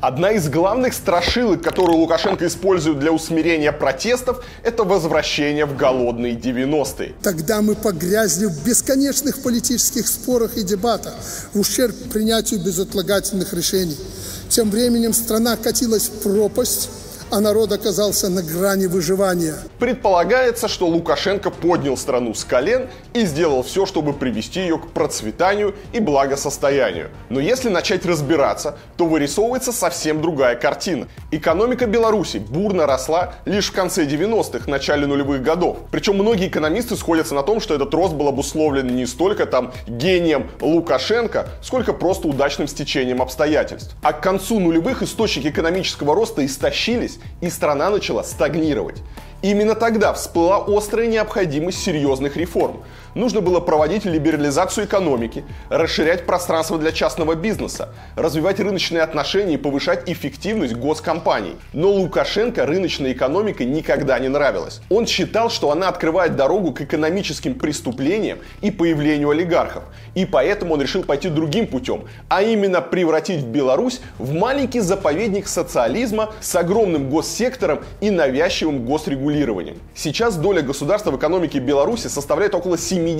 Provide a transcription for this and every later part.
Одна из главных страшилок, которую Лукашенко использует для усмирения протестов, это возвращение в голодные 90-е. Тогда мы погрязли в бесконечных политических спорах и дебатах, в ущерб принятию безотлагательных решений. Тем временем страна катилась в пропасть, а народ оказался на грани выживания. Предполагается, что Лукашенко поднял страну с колен и сделал все, чтобы привести ее к процветанию и благосостоянию. Но если начать разбираться, то вырисовывается совсем другая картина. Экономика Беларуси бурно росла лишь в конце 90-х, начале нулевых годов. Причем многие экономисты сходятся на том, что этот рост был обусловлен не столько гением Лукашенко, сколько просто удачным стечением обстоятельств. А к концу нулевых источники экономического роста истощились, и страна начала стагнировать. Именно тогда всплыла острая необходимость серьезных реформ. Нужно было проводить либерализацию экономики, расширять пространство для частного бизнеса, развивать рыночные отношения и повышать эффективность госкомпаний. Но Лукашенко рыночная экономика никогда не нравилась. Он считал, что она открывает дорогу к экономическим преступлениям и появлению олигархов. И поэтому он решил пойти другим путем, а именно превратить Беларусь в маленький заповедник социализма с огромным госсектором и навязчивым госрегулированием. Сейчас доля государства в экономике Беларуси составляет около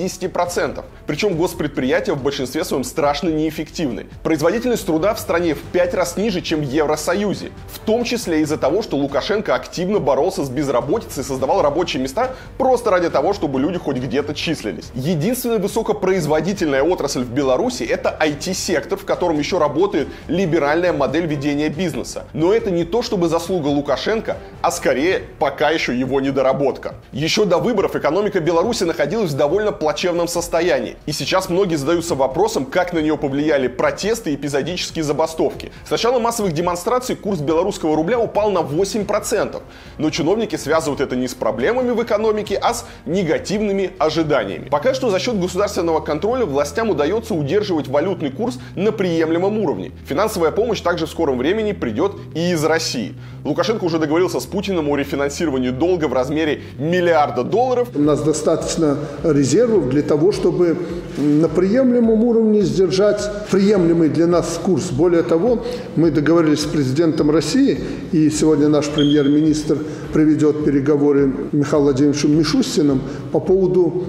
70%. Причем госпредприятия в большинстве своем страшно неэффективны. Производительность труда в стране в 5 раз ниже, чем в Евросоюзе. В том числе из-за того, что Лукашенко активно боролся с безработицей и создавал рабочие места просто ради того, чтобы люди хоть где-то числились. Единственная высокопроизводительная отрасль в Беларуси — это IT-сектор, в котором еще работает либеральная модель ведения бизнеса. Но это не то чтобы заслуга Лукашенко, а скорее пока еще его недоработка. Еще до выборов экономика Беларуси находилась в довольно плачевном состоянии. И сейчас многие задаются вопросом, как на нее повлияли протесты и эпизодические забастовки. С начала массовых демонстраций курс белорусского рубля упал на 8%. Но чиновники связывают это не с проблемами в экономике, а с негативными ожиданиями. Пока что за счет государственного контроля властям удается удерживать валютный курс на приемлемом уровне. Финансовая помощь также в скором времени придет и из России. Лукашенко уже договорился с Путиным о рефинансировании долга в размере $1 миллиарда. У нас достаточно резервов для того, чтобы на приемлемом уровне сдержать приемлемый для нас курс. Более того, мы договорились с президентом России, и сегодня наш премьер-министр проведет переговоры Михаилом Владимировичем Мишустиным по поводу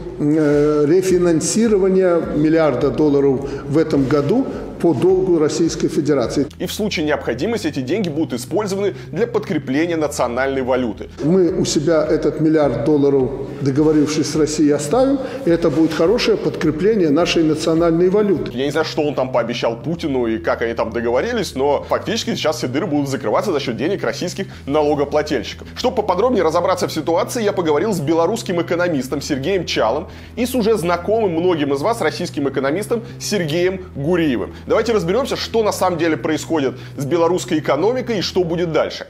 рефинансирования $1 миллиарда в этом году по долгу Российской Федерации. И в случае необходимости эти деньги будут использованы для подкрепления национальной валюты. Мы у себя этот $1 миллиард, договорившись с Россией, оставим, и это будет хорошее подкрепление нашей национальной валюты. Я не знаю, что он там пообещал Путину и как они там договорились, но фактически сейчас все дыры будут закрываться за счет денег российских налогоплательщиков. Чтобы поподробнее разобраться в ситуации, я поговорил с белорусским экономистом Сергеем Чалым и с уже знакомым многим из вас российским экономистом Сергеем Гуриевым. Давайте разберемся, что на самом деле происходит с белорусской экономикой и что будет дальше.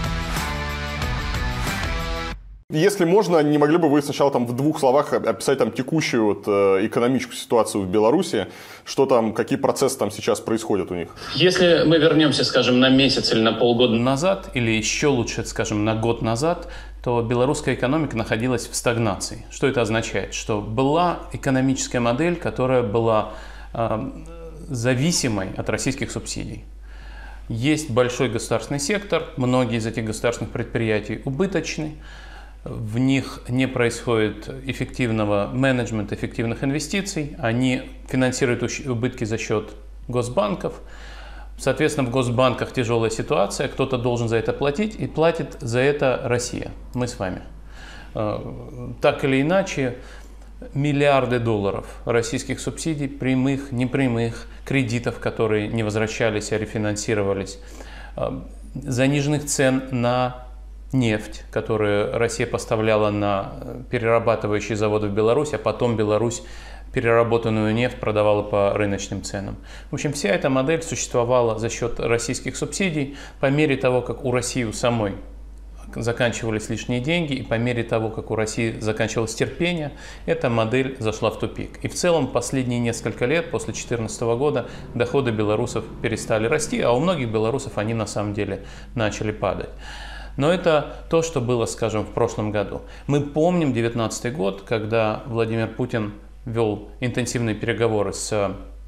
Если можно, не могли бы вы сначала в 2 словах описать текущую экономическую ситуацию в Беларуси, что там, какие процессы там сейчас происходят у них? Если мы вернемся, скажем, на месяц или на полгода назад, или еще лучше, скажем, на год назад, то белорусская экономика находилась в стагнации. Что это означает? Что была экономическая модель, которая была зависимой от российских субсидий. Есть большой государственный сектор, многие из этих государственных предприятий убыточны, в них не происходит эффективного менеджмента, эффективных инвестиций, они финансируют убытки за счет госбанков. Соответственно, в госбанках тяжелая ситуация, кто-то должен за это платить, и платит за это Россия, мы с вами. Так или иначе, миллиарды долларов российских субсидий, прямых, непрямых, кредитов, которые не возвращались, а рефинансировались, заниженных цен на нефть, которую Россия поставляла на перерабатывающие заводы в Беларусь, а потом Беларусь переработанную нефть продавала по рыночным ценам. В общем, вся эта модель существовала за счет российских субсидий по мере того, как у России у самой заканчивались лишние деньги, и по мере того, как у России заканчивалось терпение, эта модель зашла в тупик. И в целом последние несколько лет, после 2014 года, доходы белорусов перестали расти, а у многих белорусов они на самом деле начали падать. Но это то, что было, скажем, в прошлом году. Мы помним 2019 год, когда Владимир Путин вел интенсивные переговоры с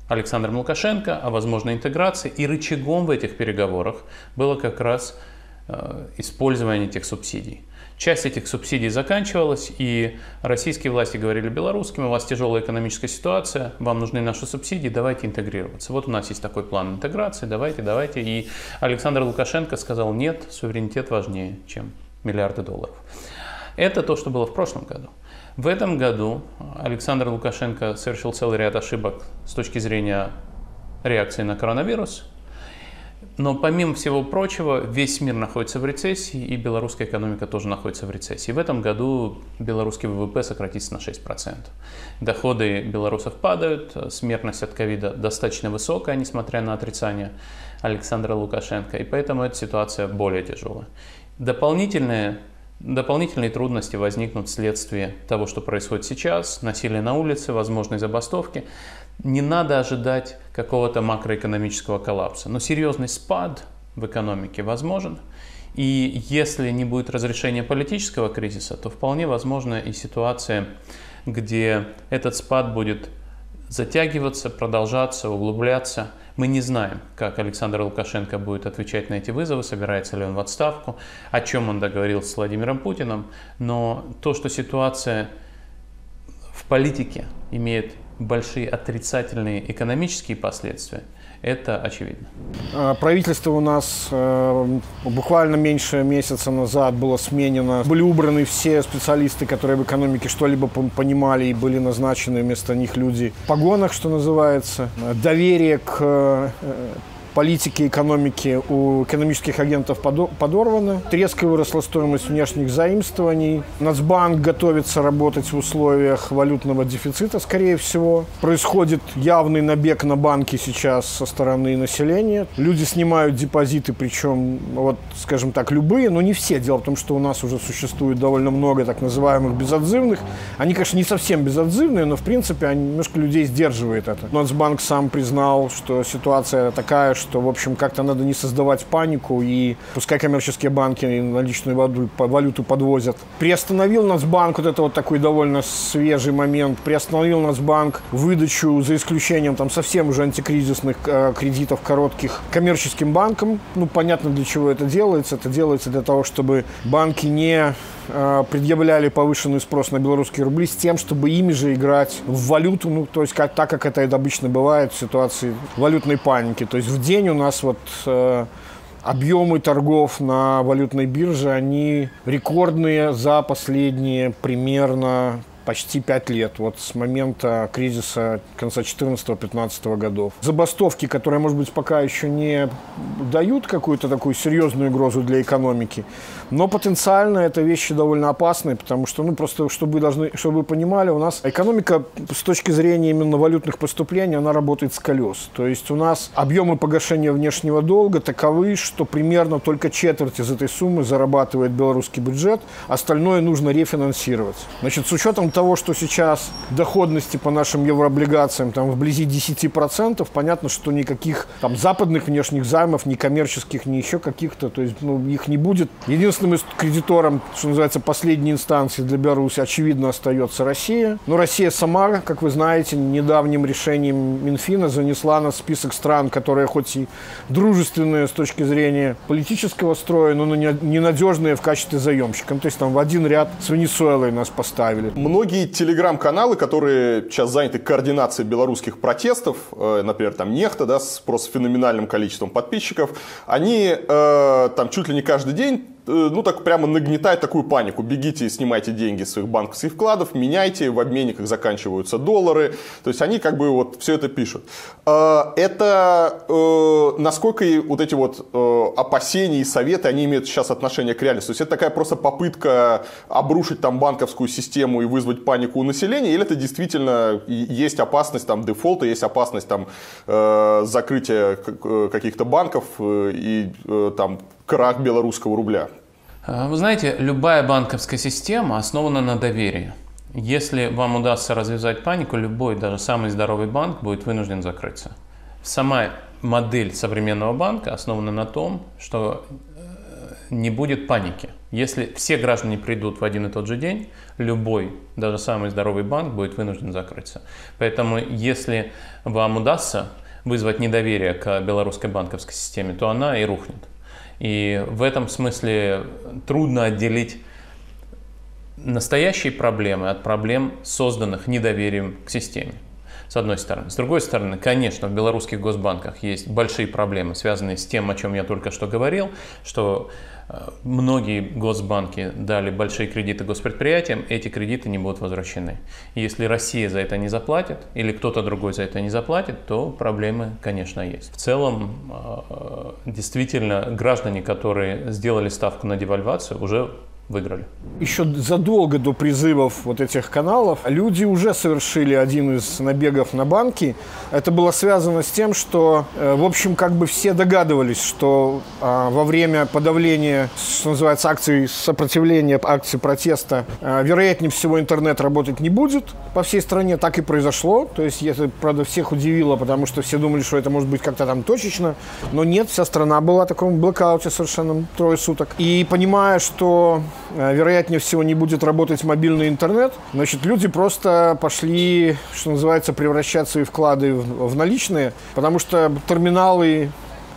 Александром Лукашенко о возможной интеграции, и рычагом в этих переговорах было как раз использование этих субсидий. Часть этих субсидий заканчивалась, и российские власти говорили белорусским: у вас тяжелая экономическая ситуация, вам нужны наши субсидии, давайте интегрироваться. Вот у нас есть такой план интеграции, давайте. И Александр Лукашенко сказал: нет, суверенитет важнее, чем миллиарды долларов. Это то, что было в прошлом году. В этом году Александр Лукашенко совершил целый ряд ошибок с точки зрения реакции на коронавирус. Но помимо всего прочего, весь мир находится в рецессии, и белорусская экономика тоже находится в рецессии. В этом году белорусский ВВП сократится на 6%. Доходы белорусов падают, смертность от ковида достаточно высокая, несмотря на отрицание Александра Лукашенко, и поэтому эта ситуация более тяжелая. Дополнительные трудности возникнут вследствие того, что происходит сейчас: насилие на улице, возможные забастовки. Не надо ожидать какого-то макроэкономического коллапса, но серьезный спад в экономике возможен. И если не будет разрешения политического кризиса, то вполне возможна и ситуация, где этот спад будет затягиваться, продолжаться, углубляться. Мы не знаем, как Александр Лукашенко будет отвечать на эти вызовы, собирается ли он в отставку, о чем он договорился с Владимиром Путиным. Но то, что ситуация в политике имеет большие отрицательные экономические последствия, это очевидно. Правительство у нас буквально меньше месяца назад было сменено. Были убраны все специалисты, которые в экономике что-либо понимали, и были назначены вместо них люди в погонах, что называется. Доверие к политики экономики у экономических агентов подорвана. Резко выросла стоимость внешних заимствований. Нацбанк готовится работать в условиях валютного дефицита, скорее всего. Происходит явный набег на банки сейчас со стороны населения. Люди снимают депозиты, причем, вот, скажем так, любые, но не все. Дело в том, что у нас уже существует довольно много так называемых безотзывных. Они, конечно, не совсем безотзывные, но, в принципе, немножко людей сдерживает это. Нацбанк сам признал, что ситуация такая, что, в общем, как-то надо не создавать панику, и пускай коммерческие банки наличную валюту подвозят. Приостановил Нацбанк, вот это вот такой довольно свежий момент, приостановил Нацбанк выдачу, за исключением там совсем уже антикризисных кредитов коротких, коммерческим банкам. Ну, понятно, для чего это делается. Это делается для того, чтобы банки не предъявляли повышенный спрос на белорусские рубли с тем, чтобы ими же играть в валюту, ну, то есть так, как это обычно бывает в ситуации валютной паники. То есть в день у нас вот объемы торгов на валютной бирже, они рекордные за последние примерно почти 5 лет, вот с момента кризиса конца 2014-2015 годов. Забастовки, которые, может быть, пока еще не дают какую-то такую серьезную угрозу для экономики, но потенциально это вещи довольно опасные, потому что, ну, просто, чтобы вы понимали, у нас экономика с точки зрения именно валютных поступлений, она работает с колес. То есть у нас объемы погашения внешнего долга таковы, что примерно только четверть из этой суммы зарабатывает белорусский бюджет, остальное нужно рефинансировать. Значит, с учетом того, что сейчас доходности по нашим еврооблигациям там вблизи 10%, понятно, что никаких там западных внешних займов, ни коммерческих, ни еще каких-то, то есть, ну, их не будет. Единственным кредитором, что называется, последней инстанции для Беларуси, очевидно, остается Россия. Но Россия сама, как вы знаете, недавним решением Минфина занесла на список стран, которые хоть и дружественные с точки зрения политического строя, но ненадежные в качестве заемщика. То есть там в один ряд с Венесуэлой нас поставили. Многие телеграм-каналы, которые сейчас заняты координацией белорусских протестов, например, там Нехта, да, с просто феноменальным количеством подписчиков, они там чуть ли не каждый день, ну, так прямо нагнетает такую панику. Бегите и снимайте деньги с своих банковских вкладов, меняйте, в обменниках заканчиваются доллары. То есть они как бы вот все это пишут. Это насколько вот эти вот опасения и советы, они имеют сейчас отношение к реальности? То есть это такая просто попытка обрушить там банковскую систему и вызвать панику у населения? Или это действительно есть опасность там дефолта, есть опасность там закрытия каких-то банков и там крах белорусского рубля? Вы знаете, любая банковская система основана на доверии. Если вам удастся развязать панику, любой, даже самый здоровый банк будет вынужден закрыться. Сама модель современного банка основана на том, что не будет паники. Если все граждане придут в один и тот же день, любой, даже самый здоровый банк будет вынужден закрыться. Поэтому если вам удастся вызвать недоверие к белорусской банковской системе, то она и рухнет. И в этом смысле трудно отделить настоящие проблемы от проблем, созданных недоверием к системе. С одной стороны. С другой стороны, конечно, в белорусских госбанках есть большие проблемы, связанные с тем, о чем я только что говорил, что многие госбанки дали большие кредиты госпредприятиям, эти кредиты не будут возвращены. И если Россия за это не заплатит, или кто-то другой за это не заплатит, то проблемы, конечно, есть. В целом, действительно, граждане, которые сделали ставку на девальвацию, уже выиграли. Еще задолго до призывов вот этих каналов люди уже совершили один из набегов на банки. Это было связано с тем, что, в общем, как бы все догадывались, что во время подавления, что называется, акций сопротивления, акций протеста, вероятнее всего интернет работать не будет по всей стране. Так и произошло. То есть это, правда, всех удивило, потому что все думали, что это может быть как-то там точечно. Но нет, вся страна была в таком блэкауте совершенно 3 суток. И понимая, что вероятнее всего не будет работать мобильный интернет, значит, люди просто пошли, что называется, превращать свои вклады в наличные, потому что терминалы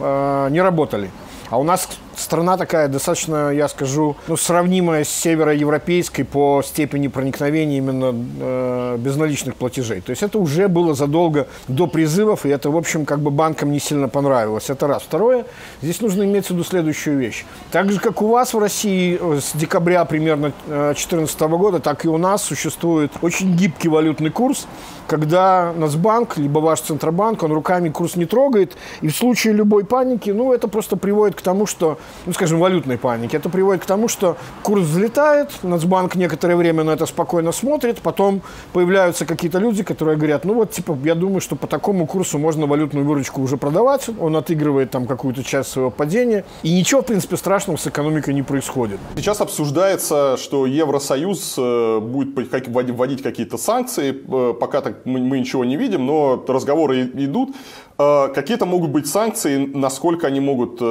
не работали. А у нас страна такая достаточно, я скажу, сравнимая с североевропейской по степени проникновения именно безналичных платежей. То есть это уже было задолго до призывов, и это, в общем, как бы банкам не сильно понравилось. Это раз. Второе, здесь нужно иметь в виду следующую вещь. Так же, как у вас в России с декабря примерно 2014 года, так и у нас существует очень гибкий валютный курс, когда Нацбанк, либо ваш Центробанк, он руками курс не трогает, и в случае любой паники, это просто приводит к тому, что, скажем, валютной паники, это приводит к тому, что курс взлетает, Нацбанк некоторое время на это спокойно смотрит, потом появляются какие-то люди, которые говорят, я думаю, что по такому курсу можно валютную выручку уже продавать, он отыгрывает там какую-то часть своего падения, и ничего, в принципе, страшного с экономикой не происходит. Сейчас обсуждается, что Евросоюз будет вводить какие-то санкции, пока так мы ничего не видим, но разговоры идут. Какие-то могут быть санкции, насколько они могут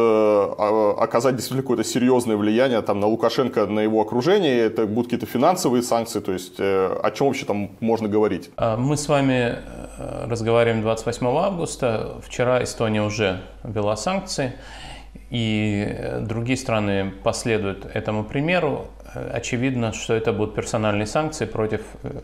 оказать действительно какое-то серьезное влияние на Лукашенко, на его окружение, это будут какие-то финансовые санкции, то есть о чем вообще там можно говорить? Мы с вами разговариваем 28 августа, вчера Эстония уже ввела санкции, и другие страны последуют этому примеру. Очевидно, что это будут персональные санкции против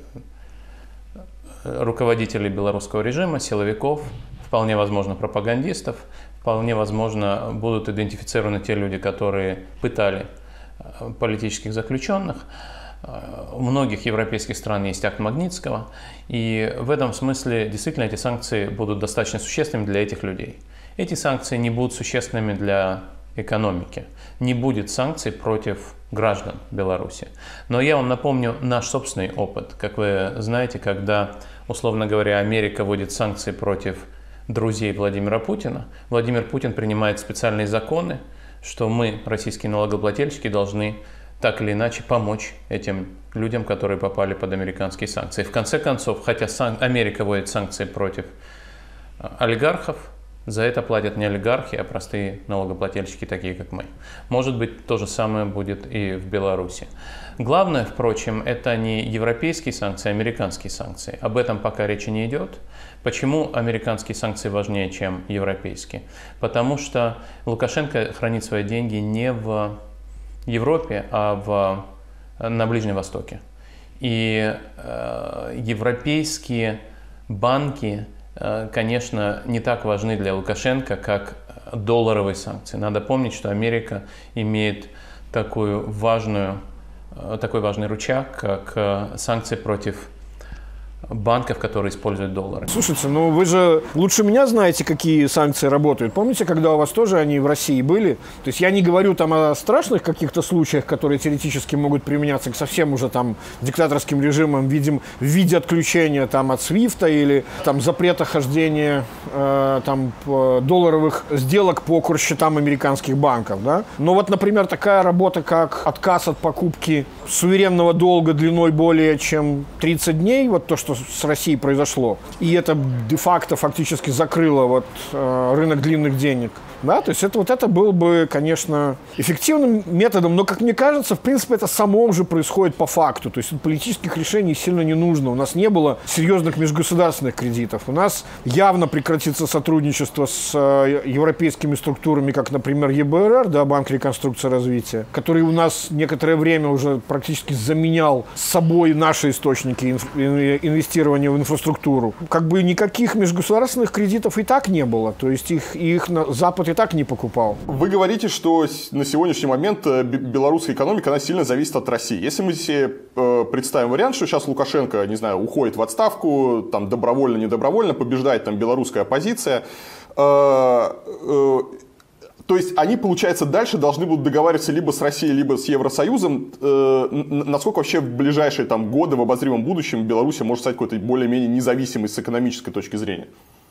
руководителей белорусского режима, силовиков, вполне возможно пропагандистов, вполне возможно будут идентифицированы те люди, которые пытали политических заключенных. У многих европейских стран есть акт Магнитского, и в этом смысле действительно эти санкции будут достаточно существенными для этих людей. Эти санкции не будут существенными для экономики, не будет санкций против граждан Беларуси. Но я вам напомню наш собственный опыт. Как вы знаете, когда, условно говоря, Америка вводит санкции против друзей Владимира Путина, Владимир Путин принимает специальные законы, что мы, российские налогоплательщики, должны так или иначе помочь этим людям, которые попали под американские санкции. В конце концов, хотя Америка вводит санкции против олигархов, за это платят не олигархи, а простые налогоплательщики, такие как мы. Может быть, то же самое будет и в Беларуси. Главное, впрочем, это не европейские санкции, а американские санкции. Об этом пока речи не идет. Почему американские санкции важнее, чем европейские? Потому что Лукашенко хранит свои деньги не в Европе, а на Ближнем Востоке. И европейские банки, конечно, не так важны для Лукашенко, как долларовые санкции. Надо помнить, что Америка имеет такой важный рычаг, как санкции против банков, которые используют доллары. Слушайте, вы же лучше меня знаете, какие санкции работают. Помните, когда у вас тоже они в России были? То есть я не говорю там о страшных каких-то случаях, которые теоретически могут применяться к совсем уже там диктаторским режимам, в виде отключения там от SWIFT или там запрета хождения долларовых сделок по курсчетам американских банков, да? Но вот, например, такая работа, как отказ от покупки суверенного долга длиной более чем 30 дней, вот то, что с Россией произошло, и это де-факто фактически закрыло рынок длинных денег Да, то есть это было бы, конечно, эффективным методом, но, как мне кажется, в принципе, это самом же происходит по факту. То есть политических решений сильно не нужно. У нас не было серьезных межгосударственных кредитов. У нас явно прекратится сотрудничество с европейскими структурами, как, например, ЕБРР, да, Банк реконструкции и развития, который у нас некоторое время уже практически заменял с собой наши источники инвестирования в инфраструктуру. Как бы никаких межгосударственных кредитов и так не было. То есть их Запад и так не покупал. Вы говорите, что на сегодняшний момент белорусская экономика, она сильно зависит от России. Если мы себе представим вариант, что сейчас Лукашенко, не знаю, уходит в отставку, там добровольно, недобровольно, побеждает там белорусская оппозиция, то есть они, получается, дальше должны будут договариваться либо с Россией, либо с Евросоюзом. Насколько вообще в ближайшие там, годы, в обозримом будущем, Беларусь может стать какой-то более-менее независимой с экономической точки зрения?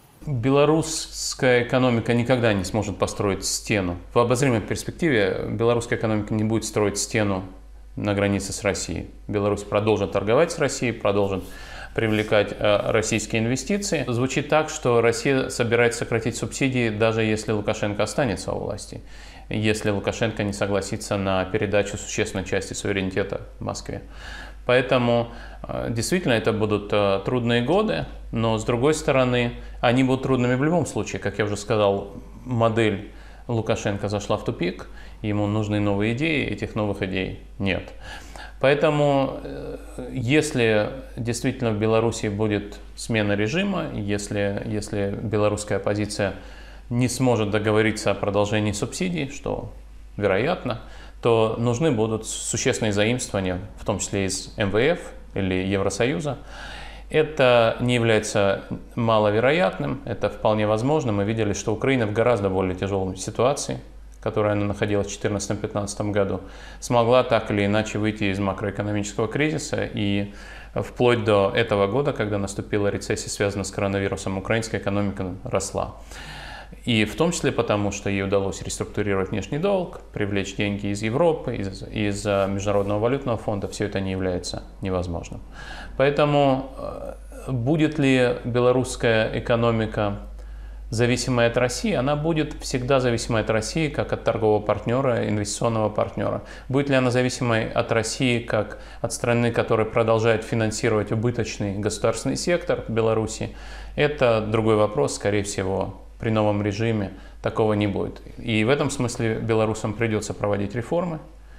Белорусская экономика никогда не сможет построить стену. В обозримой перспективе белорусская экономика не будет строить стену на границе с Россией. Беларусь продолжит торговать с Россией, продолжит привлекать российские инвестиции. Звучит так, что Россия собирается сократить субсидии, даже если Лукашенко останется у власти, если Лукашенко не согласится на передачу существенной части суверенитета Москве. Поэтому действительно это будут трудные годы, но с другой стороны, они будут трудными в любом случае. Как я уже сказал, модель Лукашенко зашла в тупик, ему нужны новые идеи, этих новых идей нет. Поэтому, если действительно в Беларуси будет смена режима, если белорусская оппозиция не сможет договориться о продолжении субсидий, что вероятно, то нужны будут существенные заимствования, в том числе из МВФ или Евросоюза. Это не является маловероятным, это вполне возможно. Мы видели, что Украина в гораздо более тяжелой ситуации, в которой она находилась в 2014-2015 году, смогла так или иначе выйти из макроэкономического кризиса. И вплоть до этого года, когда наступила рецессия, связанная с коронавирусом, украинская экономика росла. И в том числе потому, что ей удалось реструктурировать внешний долг, привлечь деньги из Европы, из Международного валютного фонда. Все это не является невозможным. Поэтому будет ли белорусская экономика зависимая от России? Она будет всегда зависимой от России как от торгового партнера, инвестиционного партнера. Будет ли она зависимой от России как от страны, которая продолжает финансировать убыточный государственный сектор в Беларуси? Это другой вопрос, скорее всего. При новом режиме такого не будет. И в этом смысле белорусам придется проводить реформы.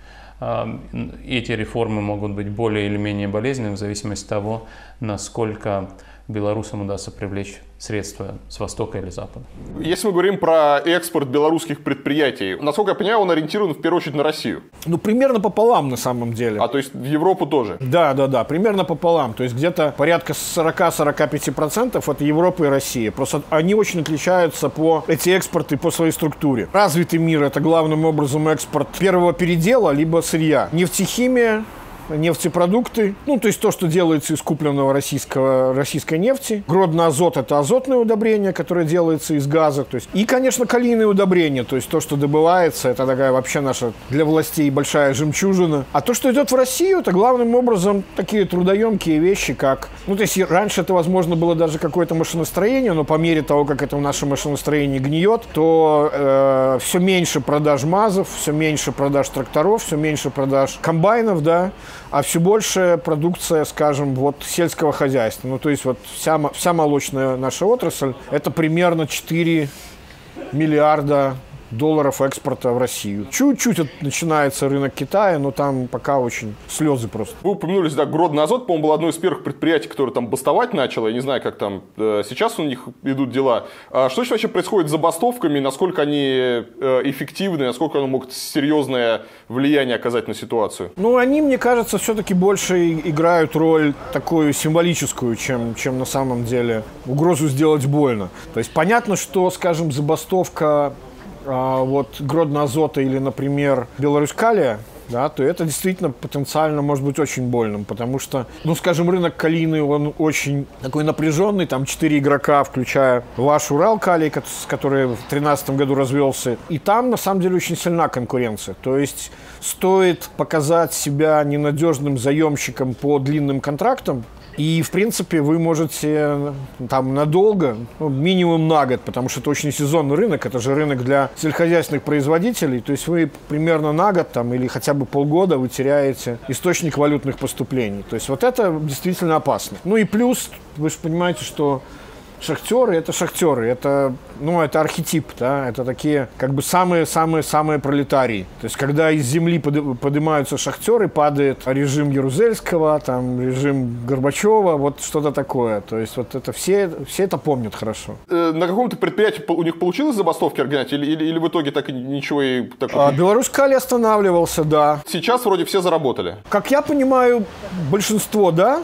Эти реформы могут быть более или менее болезненными в зависимости от того, насколько белорусам удастся привлечь средства с Востока или Запада. Если мы говорим про экспорт белорусских предприятий, насколько я понимаю, он ориентирован в первую очередь на Россию. Ну, примерно пополам на самом деле. А то есть в Европу тоже? Да, примерно пополам. То есть где-то порядка 40-45% это Европа и Россия. Просто они очень отличаются эти экспорты по своей структуре. Развитый мир — это главным образом экспорт первого передела, либо сырья. Нефтехимия, нефтепродукты, ну, то есть то, что делается из купленного российской нефти. Гродный азот — это азотное удобрение, которое делается из газа. То есть, и, конечно, калийные удобрения, то есть то, что добывается, это такая вообще наша для властей большая жемчужина. А то, что идет в Россию, это главным образом такие трудоемкие вещи, как... Ну, то есть раньше это, возможно, было даже какое-то машиностроение, но по мере того, как это наше машиностроение гниет, то все меньше продаж МАЗов, все меньше продаж тракторов, все меньше продаж комбайнов, да, а все больше продукция, скажем, вот сельского хозяйства. Ну, то есть вот вся молочная наша отрасль – это примерно 4 миллиарда долларов экспорта в Россию. Чуть-чуть начинается рынок Китая, но там пока очень слезы просто. Вы упомянули, да, Гродный азот, по-моему, было одно из первых предприятий, которое там бастовать начало. Я не знаю, как там сейчас у них идут дела. Что вообще происходит с забастовками? Насколько они эффективны? Насколько они могут серьезное влияние оказать на ситуацию? Ну, они, мне кажется, все-таки больше играют роль такую символическую, чем на самом деле угрозу сделать больно. То есть понятно, что, скажем, забастовка вот Гродно азота или, например, Беларусь-Калия, да, то это действительно потенциально может быть очень больным, потому что, ну, скажем, рынок калийный, он очень такой напряженный, там 4 игрока, включая ваш Урал-Калий, который в 2013 году развелся, и там, на самом деле, очень сильна конкуренция, то есть стоит показать себя ненадежным заемщиком по длинным контрактам, И, в принципе, вы можете там надолго, ну, минимум на год, потому что это очень сезонный рынок, это же рынок для сельскохозяйственных производителей, то есть вы примерно на год там, или хотя бы полгода вы теряете источник валютных поступлений. То есть вот это действительно опасно. Ну и плюс, вы же понимаете, что шахтеры, это, ну, это архетип, да, это такие, как бы, самые пролетарии. То есть, когда из земли поднимаются шахтеры, падает режим Ярузельского, там, режим Горбачева, вот что-то такое. То есть, вот это все это помнят хорошо. На каком-то предприятии у них получилось забастовки организовать, или в итоге так ничего и такого? Беларусь-Кали останавливался, да. Сейчас вроде все заработали. Как я понимаю, большинство, да.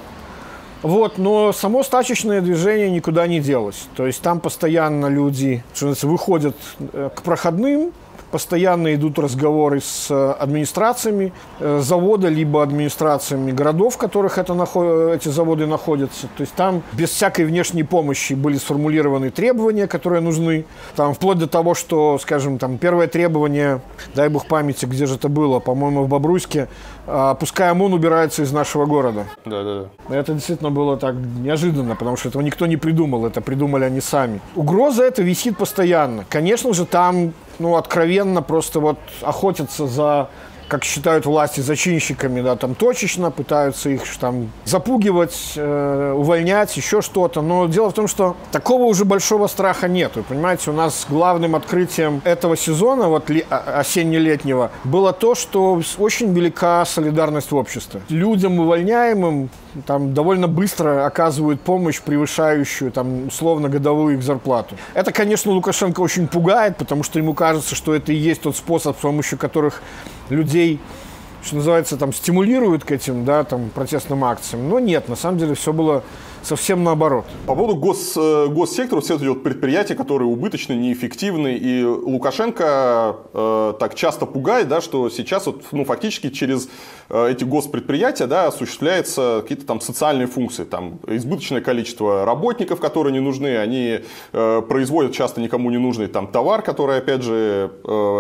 Вот, но само стачечное движение никуда не делось. То есть там постоянно люди, что называется, выходят к проходным, постоянно идут разговоры с администрациями завода, либо администрациями городов, в которых эти заводы находятся. То есть там без всякой внешней помощи были сформулированы требования, которые нужны. Там, вплоть до того, что, скажем, там, первое требование, дай бог памяти, где же это было, по-моему, в Бобруйске, пускай ОМОН убирается из нашего города. Да. Это действительно было так неожиданно, потому что этого никто не придумал, это придумали они сами. Угроза эта висит постоянно. Конечно же, там, ну, откровенно просто вот охотятся за, как считают власти, зачинщиками, да, там точечно пытаются их там запугивать, увольнять, еще что-то. Но дело в том, что такого уже большого страха нет. Вы понимаете, у нас главным открытием этого сезона, вот осенне-летнего, было то, что очень велика солидарность в обществе. Людям увольняемым там довольно быстро оказывают помощь, превышающую там условно годовую их зарплату. Это, конечно, Лукашенко очень пугает, потому что ему кажется, что это и есть тот способ, с помощью которых людей, что называется, там, стимулируют к этим, да, там, протестным акциям. Но нет, на самом деле все было совсем наоборот. По поводу госсектора, все эти вот предприятия, которые убыточны, неэффективны, и Лукашенко так часто пугает, да, что сейчас вот, ну, фактически через эти госпредприятия, да, осуществляются какие-то там социальные функции, там избыточное количество работников, которые не нужны, они производят часто никому не нужный там товар, который, опять же,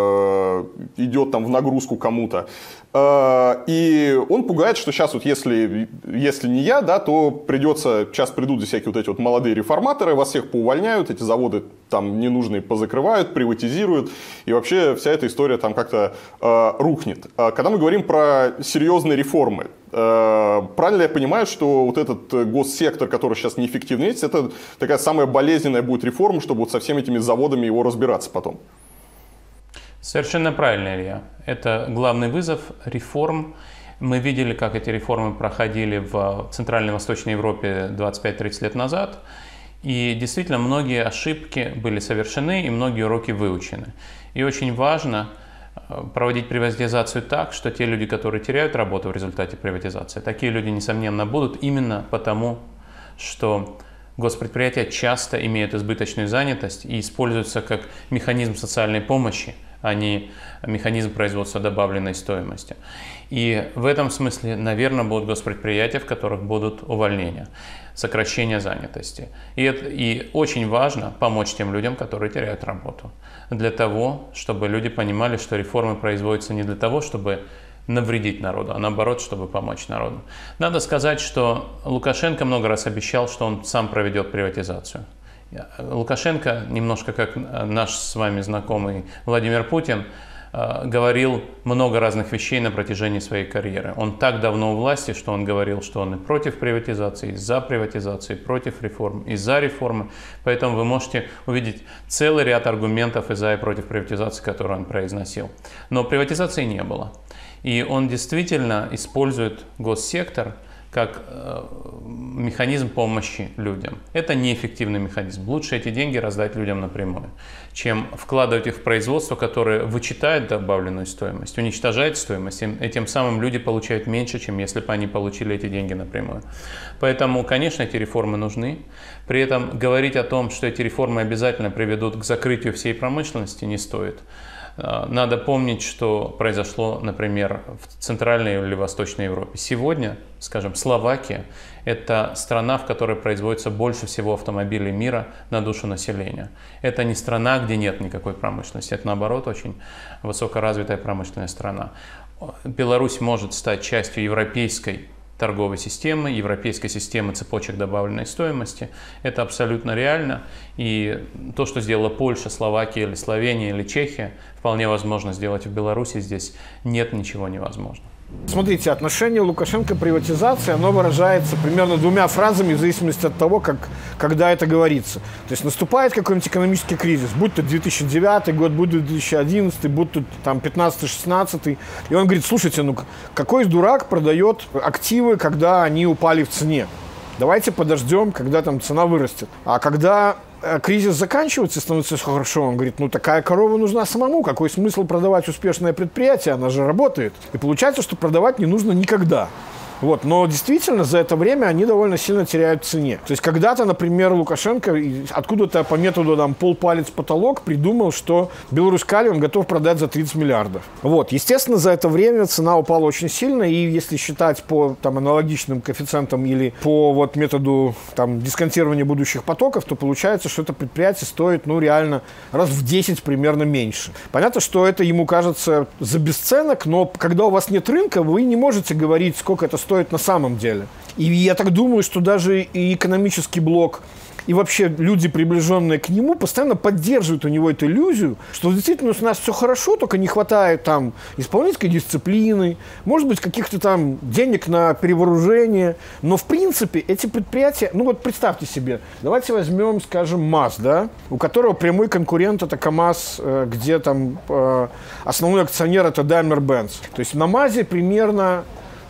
идет там в нагрузку кому-то. И он пугает, что сейчас вот если не я, да, то придется, сейчас придут здесь всякие вот эти вот молодые реформаторы, вас всех поувольняют, эти заводы там ненужные позакрывают, приватизируют, и вообще вся эта история там как-то рухнет. Когда мы говорим про серьезные реформы, правильно ли я понимаю, что вот этот госсектор, который сейчас неэффективный есть, это такая самая болезненная будет реформа, чтобы вот со всеми этими заводами его разбираться потом? Совершенно правильно, Илья. Это главный вызов реформ. Мы видели, как эти реформы проходили в Центральной и Восточной Европе 25-30 лет назад. И действительно, многие ошибки были совершены, и многие уроки выучены. И очень важно проводить приватизацию так, что те люди, которые теряют работу в результате приватизации, такие люди, несомненно, будут именно потому, что госпредприятия часто имеют избыточную занятость и используются как механизм социальной помощи, а не механизм производства добавленной стоимости. И в этом смысле, наверное, будут госпредприятия, в которых будут увольнения, сокращение занятости. И очень важно помочь тем людям, которые теряют работу. Для того, чтобы люди понимали, что реформы производятся не для того, чтобы навредить народу, а наоборот, чтобы помочь народу. Надо сказать, что Лукашенко много раз обещал, что он сам проведет приватизацию. Лукашенко, немножко как наш с вами знакомый Владимир Путин, говорил много разных вещей на протяжении своей карьеры. Он так давно у власти, что он говорил, что он и против приватизации, и за приватизации, против реформ, и за реформы. Поэтому вы можете увидеть целый ряд аргументов и за, и против приватизации, которые он произносил. Но приватизации не было. И он действительно использует госсектор как механизм помощи людям. Это неэффективный механизм. Лучше эти деньги раздать людям напрямую, чем вкладывать их в производство, которое вычитает добавленную стоимость, уничтожает стоимость, и тем самым люди получают меньше, чем если бы они получили эти деньги напрямую. Поэтому, конечно, эти реформы нужны. При этом говорить о том, что эти реформы обязательно приведут к закрытию всей промышленности, не стоит. Надо помнить, что произошло, например, в Центральной или Восточной Европе. Сегодня, скажем, Словакия – это страна, в которой производится больше всего автомобилей мира на душу населения. Это не страна, где нет никакой промышленности. Это, наоборот, очень высокоразвитая промышленная страна. Беларусь может стать частью европейской торговой системы, европейской системы цепочек добавленной стоимости. Это абсолютно реально. И то, что сделала Польша, Словакия или Словения или Чехия, вполне возможно сделать в Беларуси. Здесь нет ничего невозможного. Смотрите, отношение Лукашенко к приватизации, оно выражается примерно двумя фразами в зависимости от того, когда это говорится. То есть наступает какой-нибудь экономический кризис, будь то 2009 год, будь то 2011, будь то там 15-16, и он говорит: слушайте, ну какой дурак продает активы, когда они упали в цене? Давайте подождем, когда там цена вырастет. А когда кризис заканчивается и становится все хорошо, он говорит: ну такая корова нужна самому, какой смысл продавать успешное предприятие, она же работает. И получается, что продавать не нужно никогда. Вот. Но действительно за это время они довольно сильно теряют в цене. То есть когда-то, например, Лукашенко откуда-то по методу там пол-палец-потолок придумал, что Беларусь-Кали он готов продать за 30 миллиардов. Вот. Естественно, за это время цена упала очень сильно, и если считать по там, аналогичным коэффициентам или по вот, методу там, дисконтирования будущих потоков, то получается, что это предприятие стоит ну, реально раз в 10 примерно меньше. Понятно, что это ему кажется за бесценок, но когда у вас нет рынка, вы не можете говорить, сколько это стоит на самом деле. И я так думаю, что даже и экономический блок, и вообще люди, приближенные к нему, постоянно поддерживают у него эту иллюзию, что действительно у нас все хорошо, только не хватает там исполнительской дисциплины, может быть, каких-то там денег на перевооружение. Но, в принципе, эти предприятия, ну вот представьте себе, давайте возьмем, скажем, МАЗ, да, у которого прямой конкурент это КАМАЗ, где там основной акционер это Daimler-Benz. То есть на МАЗе примерно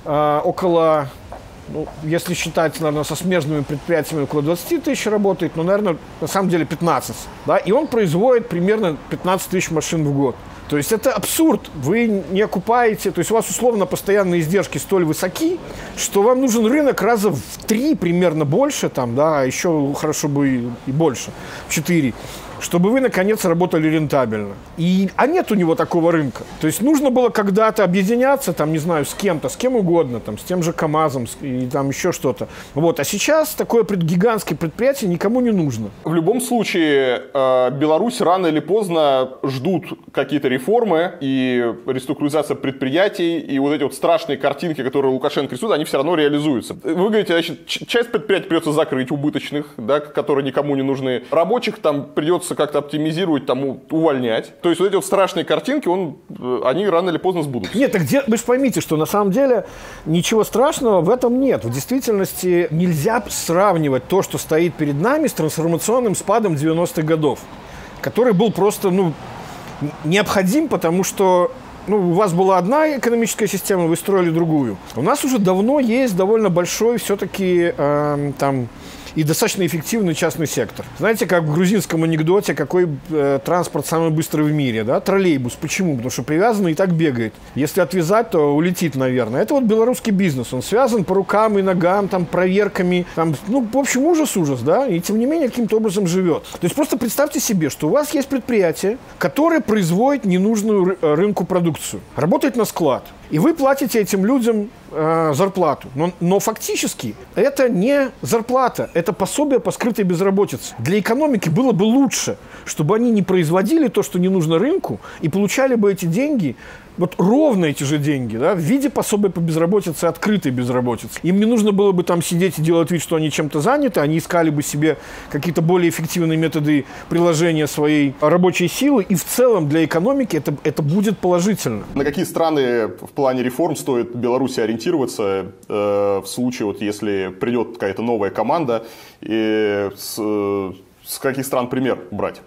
около, ну, если считать, наверное, со смежными предприятиями, около 20 тысяч работает, но, наверное, на самом деле 15. Да? И он производит примерно 15 тысяч машин в год. То есть это абсурд. Вы не окупаете, то есть у вас условно постоянные издержки столь высоки, что вам нужен рынок раза в 3 примерно больше, там, да, еще хорошо бы и больше, в 4. Чтобы вы, наконец, работали рентабельно. А нет у него такого рынка. То есть нужно было когда-то объединяться, там, не знаю, с кем-то, с кем угодно, там, с тем же КАМАЗом и там еще что-то. Вот. А сейчас такое гигантское предприятие никому не нужно. В любом случае, Беларусь рано или поздно ждут какие-то реформы и реструктуризация предприятий, и вот эти вот страшные картинки, которые Лукашенко рисует, они все равно реализуются. Вы говорите, значит, часть предприятий придется закрыть, убыточных, да, которые никому не нужны. Рабочих там придется как-то оптимизировать, там, увольнять. То есть вот эти вот страшные картинки, они рано или поздно сбудутся. Нет, так вы же поймите, что на самом деле ничего страшного в этом нет. В действительности нельзя сравнивать то, что стоит перед нами, с трансформационным спадом 90-х годов, который был просто необходим, потому что у вас была одна экономическая система, вы строили другую. У нас уже давно есть довольно большой все-таки и достаточно эффективный частный сектор. Знаете, как в грузинском анекдоте, какой транспорт самый быстрый в мире, да? Троллейбус. Почему? Потому что привязанный и так бегает. Если отвязать, то улетит, наверное. Это вот белорусский бизнес. Он связан по рукам и ногам, там, проверками. Там, в общем, ужас, да? И тем не менее, каким-то образом живет. То есть просто представьте себе, что у вас есть предприятие, которое производит ненужную рынку продукцию. Работает на склад. И вы платите этим людям зарплату. Но фактически это не зарплата, это пособие по скрытой безработице. Для экономики было бы лучше, чтобы они не производили то, что не нужно рынку, и получали бы эти деньги, вот ровно эти же деньги, да, в виде пособия по безработице, открытой безработицы. Им не нужно было бы там сидеть и делать вид, что они чем-то заняты, они искали бы себе какие-то более эффективные методы приложения своей рабочей силы, и в целом для экономики это будет положительно. На какие страны в плане реформ стоит Беларуси ориентироваться в случае, вот, если придет какая-то новая команда, и с каких стран пример брать?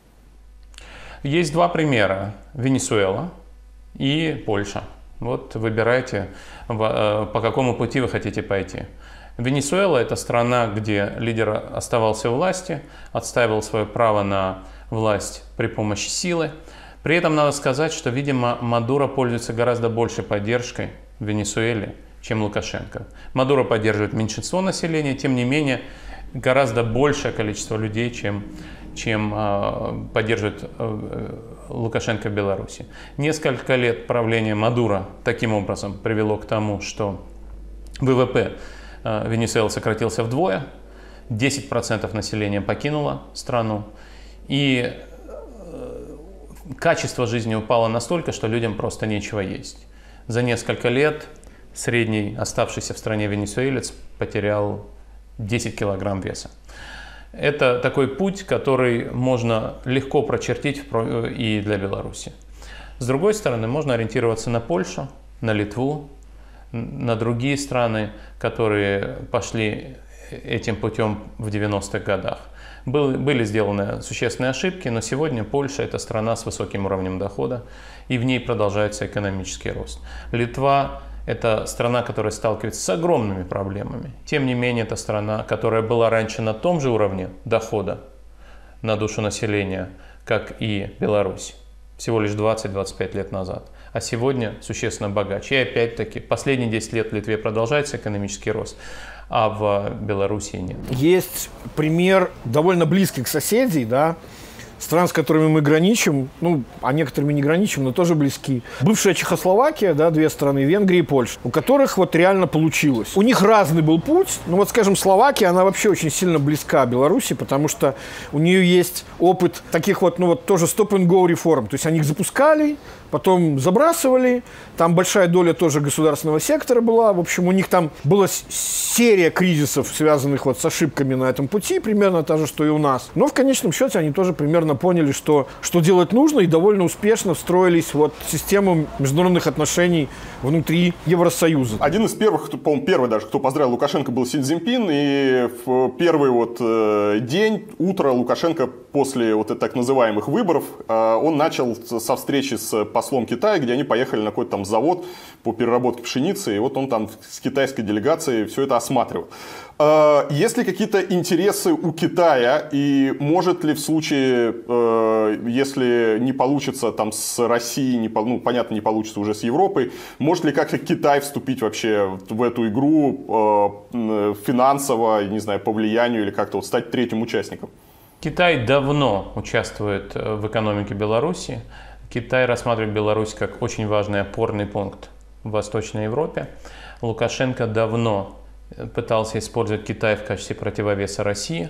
Есть два примера. Венесуэла и Польша. Вот выбирайте, по какому пути вы хотите пойти. Венесуэла – это страна, где лидер оставался у власти, отстаивал свое право на власть при помощи силы. При этом надо сказать, что, видимо, Мадуро пользуется гораздо большей поддержкой в Венесуэле, чем Лукашенко. Мадуро поддерживает меньшинство населения, тем не менее, гораздо большее количество людей, чем поддерживает Лукашенко в Беларуси. Несколько лет правления Мадуро таким образом привело к тому, что ВВП Венесуэлы сократился вдвое, 10% населения покинуло страну, и качество жизни упало настолько, что людям просто нечего есть. За несколько лет средний оставшийся в стране венесуэлец потерял 10 килограмм веса. Это такой путь, который можно легко прочертить и для Беларуси. С другой стороны, можно ориентироваться на Польшу, на Литву, на другие страны, которые пошли этим путем в 90-х годах. Были сделаны существенные ошибки, но сегодня Польша – это страна с высоким уровнем дохода, и в ней продолжается экономический рост. Литва – это страна, которая сталкивается с огромными проблемами. Тем не менее, это страна, которая была раньше на том же уровне дохода на душу населения, как и Беларусь, всего лишь 20-25 лет назад. А сегодня существенно богаче. И опять-таки, последние 10 лет в Литве продолжается экономический рост, а в Беларуси нет. Есть пример довольно близких соседей, да, стран, с которыми мы граничим, ну, а некоторыми не граничим, но тоже близки. Бывшая Чехословакия, да, две страны, Венгрия и Польша, у которых вот реально получилось. У них разный был путь. Ну, вот, скажем, Словакия, она вообще очень сильно близка Беларуси, потому что у нее есть опыт таких вот, ну, вот тоже stop-and-go реформ. То есть они их запускали, потом забрасывали. Там большая доля тоже государственного сектора была. В общем, у них там была серия кризисов, связанных вот с ошибками на этом пути, примерно та же, что и у нас. Но в конечном счете они тоже примерно поняли, что делать нужно, и довольно успешно встроились вот в систему международных отношений внутри Евросоюза. Один из первых, по-моему, первый даже, кто поздравил Лукашенко, был Си Цзиньпин, и в первый вот день, утро Лукашенко после вот так называемых выборов, он начал со встречи с послом Китая, где они поехали на какой-то там завод по переработке пшеницы, и вот он там с китайской делегацией все это осматривал. Есть ли какие-то интересы у Китая, и может ли в случае, если не получится там с Россией, ну, понятно, не получится уже с Европой, может ли как-то Китай вступить вообще в эту игру финансово, не знаю, по влиянию, или как-то вот стать третьим участником? Китай давно участвует в экономике Беларуси. Китай рассматривает Беларусь как очень важный опорный пункт в Восточной Европе. Лукашенко давно пытался использовать Китай в качестве противовеса России.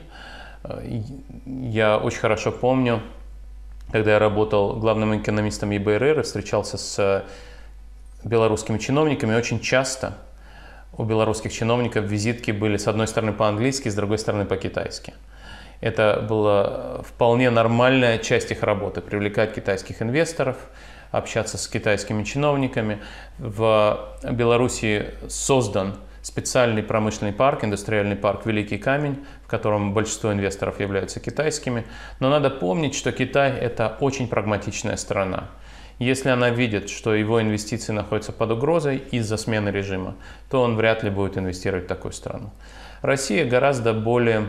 Я очень хорошо помню, когда я работал главным экономистом ЕБРР и встречался с белорусскими чиновниками, очень часто у белорусских чиновников визитки были с одной стороны по-английски, с другой стороны по-китайски. Это была вполне нормальная часть их работы – привлекать китайских инвесторов, общаться с китайскими чиновниками. В Беларуси создан специальный промышленный парк, индустриальный парк «Великий камень», в котором большинство инвесторов являются китайскими. Но надо помнить, что Китай – это очень прагматичная страна. Если она видит, что его инвестиции находятся под угрозой из-за смены режима, то он вряд ли будет инвестировать в такую страну. Россия гораздо более,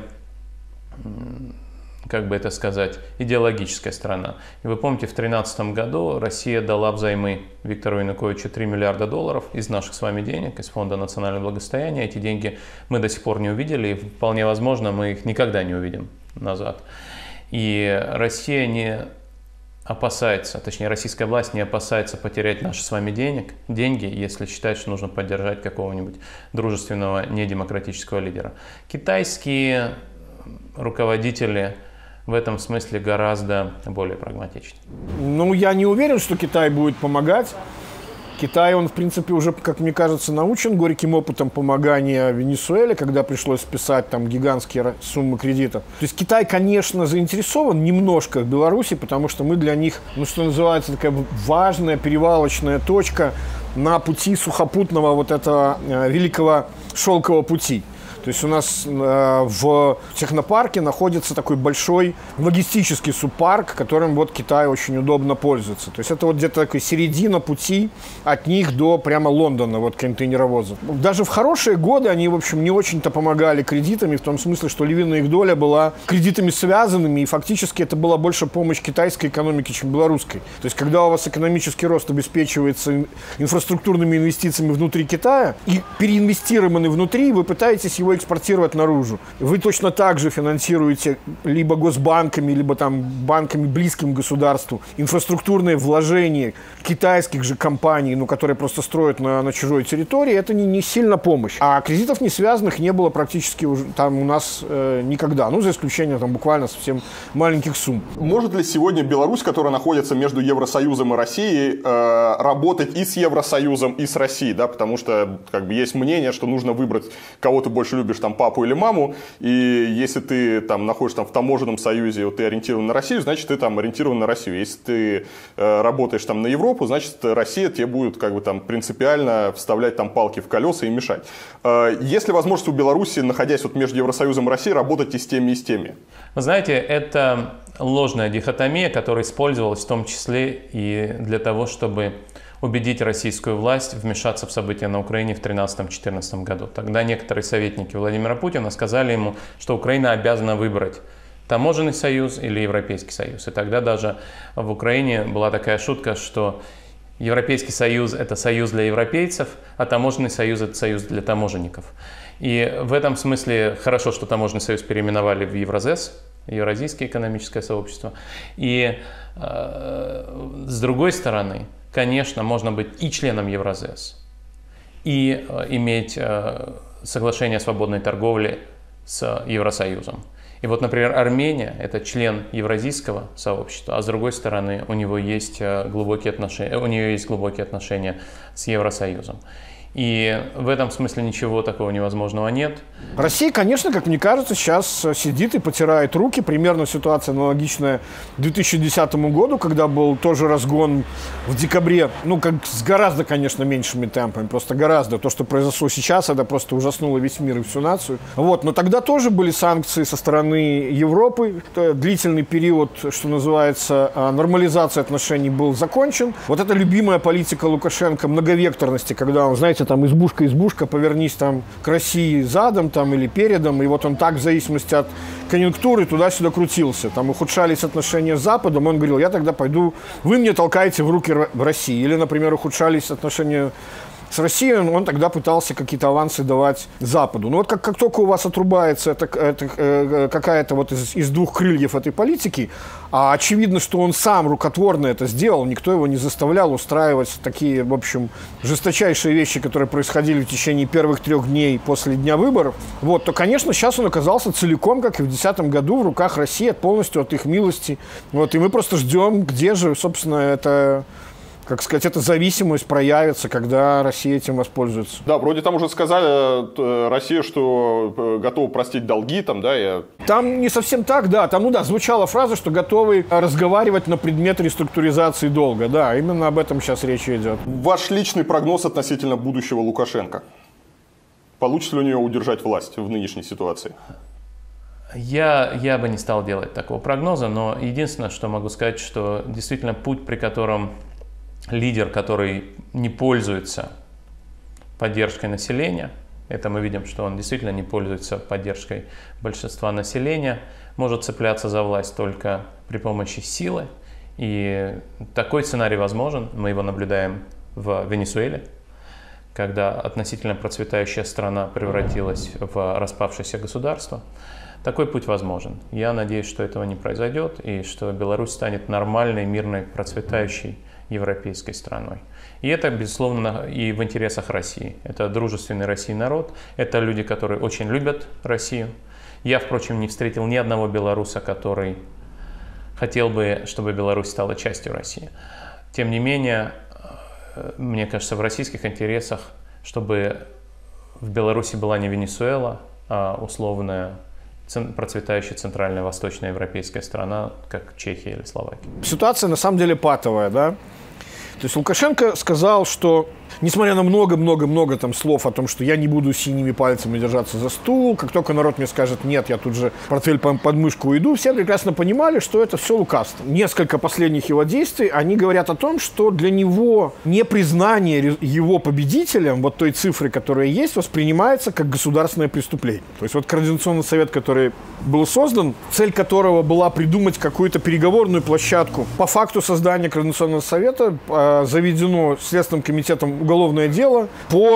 как бы это сказать, идеологическая страна. И вы помните, в 2013 году Россия дала взаймы Виктору Януковичу $3 миллиарда из наших с вами денег, из Фонда национального благосостояния. Эти деньги мы до сих пор не увидели, и вполне возможно, мы их никогда не увидим назад. И Россия не опасается, точнее, российская власть не опасается потерять наши с вами деньги, если считает, что нужно поддержать какого-нибудь дружественного недемократического лидера. Китайские руководители в этом смысле гораздо более прагматичны. Ну, я не уверен, что Китай будет помогать. Китай, он, в принципе, уже, как мне кажется, научен горьким опытом помогания Венесуэле, когда пришлось списать там гигантские суммы кредитов. То есть Китай, конечно, заинтересован немножко в Беларуси, потому что мы для них, ну, что называется, такая важная перевалочная точка на пути сухопутного вот этого великого шелкового пути. То есть у нас в технопарке находится такой большой логистический субпарк, которым вот Китай очень удобно пользуется. То есть это вот где-то такая середина пути от них до прямо Лондона, вот контейнеровозов. Даже в хорошие годы они, в общем, не очень-то помогали кредитами, в том смысле, что львиная их доля была кредитами связанными, и фактически это была больше помощь китайской экономике, чем белорусской. То есть когда у вас экономический рост обеспечивается инфраструктурными инвестициями внутри Китая и переинвестированы внутри, вы пытаетесь его его экспортировать наружу. Вы точно так же финансируете либо госбанками, либо там банками, близким к государству, инфраструктурные вложения китайских же компаний, ну, которые просто строят на чужой территории. Это не сильно помощь. А кредитов не связанных не было практически уже там у нас никогда. Ну, за исключением там буквально совсем маленьких сумм. Может ли сегодня Беларусь, которая находится между Евросоюзом и Россией, работать и с Евросоюзом, и с Россией, да, потому что как бы есть мнение, что нужно выбрать, кого ты больше любишь, там, папу или маму, и если ты там находишься там в таможенном союзе, вот, ты ориентирован на Россию, значит, ты там ориентирован на Россию. Если ты работаешь там на Европу, значит, Россия тебе будет как бы там принципиально вставлять там палки в колеса и мешать. Есть ли возможность у Беларуси, находясь вот между Евросоюзом и Россией, работать и с теми, и с теми? Вы знаете, это ложная дихотомия, которая использовалась в том числе и для того, чтобы убедить российскую власть вмешаться в события на Украине в 2013-2014 году. Тогда некоторые советники Владимира Путина сказали ему, что Украина обязана выбрать таможенный союз или Европейский союз. И тогда даже в Украине была такая шутка, что Европейский союз – это союз для европейцев, а таможенный союз – это союз для таможенников. И в этом смысле хорошо, что таможенный союз переименовали в Евразес, Евразийское экономическое сообщество. И с другой стороны, конечно, можно быть и членом Евразес, и иметь соглашение о свободной торговле с Евросоюзом. И вот, например, Армения – это член Евразийского сообщества, а с другой стороны, у нее есть глубокие отношения с Евросоюзом. И в этом смысле ничего такого невозможного нет. Россия, конечно, как мне кажется, сейчас сидит и потирает руки. Примерно ситуация аналогичная 2010 году, когда был тоже разгон в декабре. Ну, как с гораздо, конечно, меньшими темпами, просто гораздо. То, что произошло сейчас, это просто ужаснуло весь мир и всю нацию. Вот. Но тогда тоже были санкции со стороны Европы. Длительный период, что называется, нормализации отношений был закончен. Вот это любимая политика Лукашенко многовекторности, когда он, знаете, там избушка, повернись там к России задом там, или передом, и вот он так в зависимости от конъюнктуры туда-сюда крутился. Там ухудшались отношения с Западом, он говорил, я тогда пойду, вы мне толкаете в руки России. Или, например, ухудшались отношения с Россией, он тогда пытался какие-то авансы давать Западу. Но вот как только у вас отрубается какая-то вот из двух крыльев этой политики, а очевидно, что он сам рукотворно это сделал, никто его не заставлял устраивать такие, в общем, жесточайшие вещи, которые происходили в течение первых 3 дней после дня выборов, вот, то, конечно, сейчас он оказался целиком, как и в 2010 году, в руках России полностью от их милости. Вот, и мы просто ждем, где же, собственно, это... Как сказать, эта зависимость проявится, когда Россия этим воспользуется. Да, вроде там уже сказали, Россия, что готова простить долги, там, да? Там не совсем так, да. Там, ну да, звучала фраза, что готовы разговаривать на предмет реструктуризации долга. Да, именно об этом сейчас речь идет. Ваш личный прогноз относительно будущего Лукашенко? Получится ли у него удержать власть в нынешней ситуации? Я бы не стал делать такого прогноза, но единственное, что могу сказать, что действительно путь, при котором лидер, который не пользуется поддержкой населения, это мы видим, что он действительно не пользуется поддержкой большинства населения, может цепляться за власть только при помощи силы. И такой сценарий возможен. Мы его наблюдаем в Венесуэле, когда относительно процветающая страна превратилась в распавшееся государство. Такой путь возможен. Я надеюсь, что этого не произойдет и что Беларусь станет нормальной, мирной, процветающей европейской страной. И это, безусловно, и в интересах России. Это дружественный России народ, это люди, которые очень любят Россию. Я, впрочем, не встретил ни одного белоруса, который хотел бы, чтобы Беларусь стала частью России. Тем не менее, мне кажется, в российских интересах, чтобы в Беларуси была не Венесуэла, а условная процветающая центральная восточная европейская страна, как Чехия или Словакия. Ситуация на самом деле патовая, да? То есть Лукашенко сказал, что несмотря на много-много-много там слов о том, что я не буду синими пальцами держаться за стул, как только народ мне скажет нет, я тут же портфель под мышку уйду, все прекрасно понимали, что это все лукавство. Несколько последних его действий, они говорят о том, что для него непризнание его победителем, вот той цифры, которая есть, воспринимается как государственное преступление. То есть вот Координационный совет, который был создан, цель которого была придумать какую-то переговорную площадку. По факту создания Координационного совета заведено Следственным комитетом уголовное дело по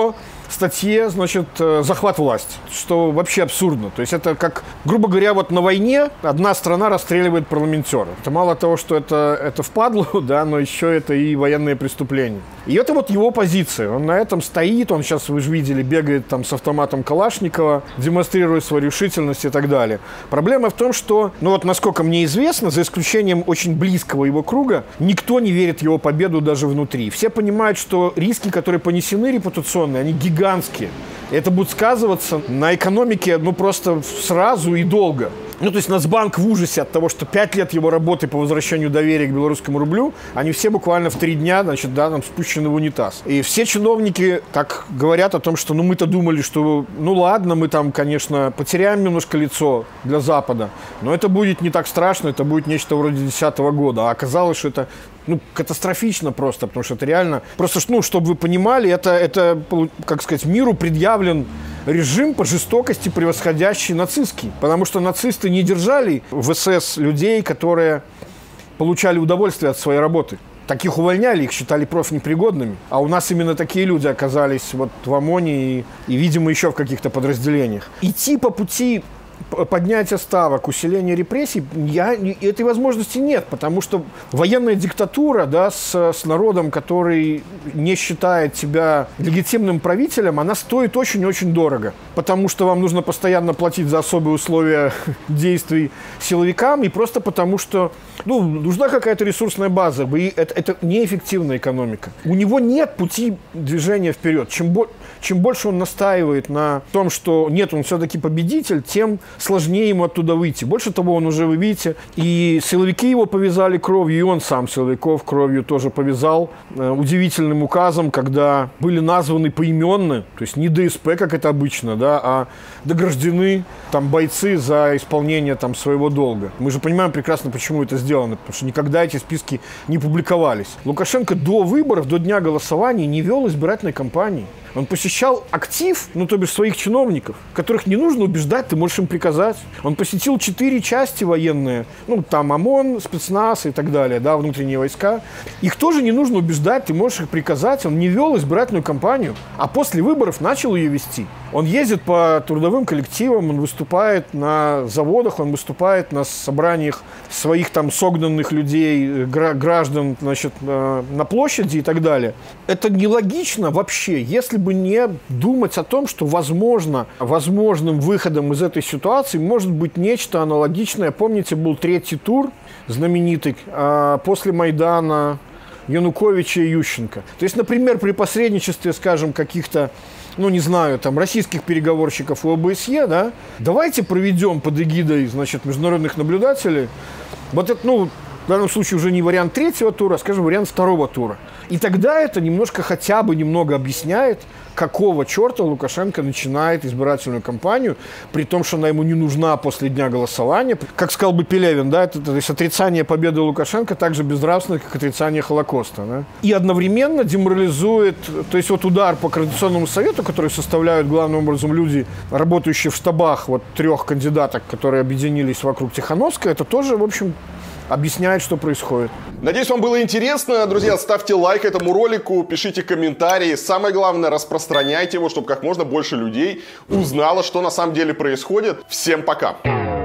статье, значит, захват власти, что вообще абсурдно. То есть это как, грубо говоря, вот на войне одна страна расстреливает парламентера. Это мало того, что это впадло, да, но еще это и военные преступления. И это вот его позиция. Он на этом стоит, он сейчас, вы же видели, бегает там с автоматом Калашникова, демонстрирует свою решительность и так далее. Проблема в том, что, ну вот насколько мне известно, за исключением очень близкого его круга, никто не верит в его победу даже внутри. Все понимают, что риски, которые понесены репутационные, они гигантские. И это будет сказываться на экономике, ну просто сразу и долго. Ну, то есть Нацбанк в ужасе от того, что 5 лет его работы по возвращению доверия к белорусскому рублю, они все буквально в 3 дня, значит, да, там спущены в унитаз. И все чиновники так говорят о том, что, ну, мы-то думали, что, ну, ладно, мы там, конечно, потеряем немножко лицо для Запада, но это будет не так страшно, это будет нечто вроде 2010 года. А оказалось, что это, ну, катастрофично просто, потому что это реально... Просто, ну, чтобы вы понимали, это, как сказать, миру предъявлен режим по жестокости, превосходящий нацистский. Потому что нацисты не держали в СС людей, которые получали удовольствие от своей работы. Таких увольняли, их считали профнепригодными. А у нас именно такие люди оказались вот в ОМОНе и, видимо, еще в каких-то подразделениях. Идти по пути поднятия ставок, усиления репрессий, этой возможности нет, потому что военная диктатура, да, с народом, который не считает себя легитимным правителем, она стоит очень-очень дорого, потому что вам нужно постоянно платить за особые условия действий силовикам, и просто потому что, ну, нужна какая-то ресурсная база, и это неэффективная экономика. У него нет пути движения вперед. Чем больше он настаивает на том, что нет, он все-таки победитель, тем сложнее ему оттуда выйти. Больше того, он уже, вы видите, и силовики его повязали кровью, и он сам силовиков кровью тоже повязал удивительным указом, когда были названы поименно, то есть не ДСП, как это обычно, да, а награждены там бойцы за исполнение там своего долга. Мы же понимаем прекрасно, почему это сделано, потому что никогда эти списки не публиковались. Лукашенко до выборов, до дня голосования не вел избирательной кампании. Он посещал актив, ну, то бишь своих чиновников, которых не нужно убеждать, ты можешь им приказать. Он посетил 4 части военные, ну, там ОМОН, спецназ и так далее, да, внутренние войска. Их тоже не нужно убеждать, ты можешь их приказать. Он не вел избирательную кампанию, а после выборов начал ее вести. Он ездит по трудовым коллективам, он выступает на заводах, он выступает на собраниях своих там согнанных людей, граждан, значит, на площади и так далее. Это нелогично вообще, если бы не думать о том, что возможным выходом из этой ситуации может быть нечто аналогичное. Помните, был 3-й тур знаменитый после Майдана Януковича и Ющенко. То есть, например, при посредничестве, скажем, каких-то, ну, не знаю, там, российских переговорщиков у ОБСЕ, да, давайте проведем под эгидой, значит, международных наблюдателей, вот это, ну, в данном случае уже не вариант 3-го тура, а, скажем, вариант 2-го тура. И тогда это немножко, хотя бы немного объясняет, какого черта Лукашенко начинает избирательную кампанию, при том, что она ему не нужна после дня голосования. Как сказал бы Пелевин, да, то есть отрицание победы Лукашенко так же безнравственно, как отрицание Холокоста. Да? И одновременно деморализует, то есть вот удар по Координационному совету, который составляют главным образом люди, работающие в штабах вот 3 кандидаток, которые объединились вокруг Тихановской, это тоже, в общем, объясняет, что происходит. Надеюсь, вам было интересно. Друзья, ставьте лайк этому ролику, пишите комментарии. Самое главное, распространяйте его, чтобы как можно больше людей узнало, что на самом деле происходит. Всем пока!